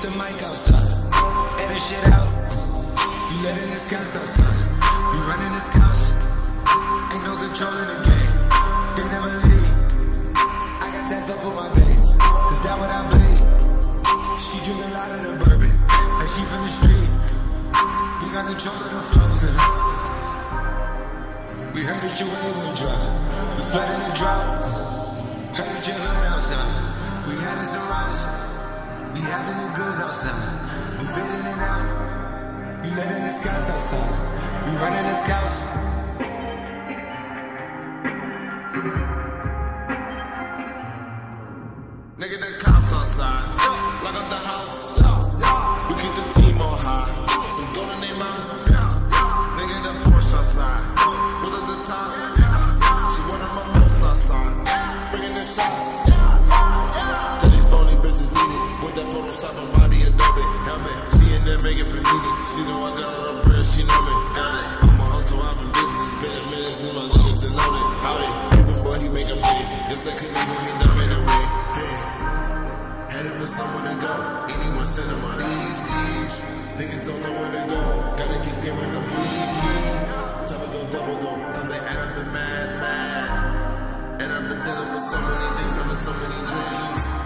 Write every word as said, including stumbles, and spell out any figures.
the mic outside. Edit shit out. You letting this gas outside. We running this couch. Ain't no control in the game. They never leave. I got tats up on my veins, cause that what I bleed. She drink a lot of the bourbon, and she from the street. We got control of the flows in her. We heard that your wave went dry. We flooded the drought. Heard that your hood outside. We had it some routes. We having the goods outside. Move it in and out. We letting the skies outside. We running this couch. Nigga, the cops outside. Lock up the house. We keep the team on high. Some gold in their mouth. Nigga, the Porsche outside. Put at the top. She wanted my mouse outside. Bringing the shots. Tell these phony bitches beat it. With that Photoshop and body Adobe helmet. She in there making pretty. She know I got her up bread. She know me. Got it. I'm a hustle. I've been busy. It's been a minute since my niggas done loaded. How it? Even boy, he make a million. Just like a nigga, he done made a way. Headed for somewhere to go. Anyone send them on these keys. Niggas don't know where to go. Gotta keep giving them weed. Time to go double though. Time they add up the mad, mad. And I've been dealing with so many things, having so many dreams.